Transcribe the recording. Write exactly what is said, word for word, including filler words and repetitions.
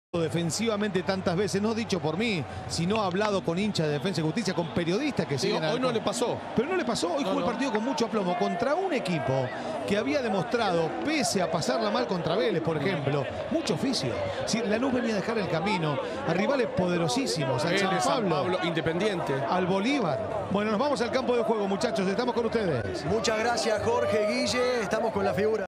defensivamente tantas veces, no dicho por mí, sino hablado con hinchas de Defensa y Justicia, con periodistas que sí, siguen hoy al... no le pasó. Pero no le pasó, hoy no, jugó no. el partido con mucho aplomo contra un equipo que había demostrado, pese a pasarla mal contra Vélez, por ejemplo, mucho oficio. Si Lanús venía a dejar el camino a rivales poderosísimos, al San Pablo, San Pablo, Independiente, al Bolívar. Bueno, nos vamos al campo de juego, muchachos, estamos con ustedes. Muchas gracias, Jorge, Guille, estamos con la figura.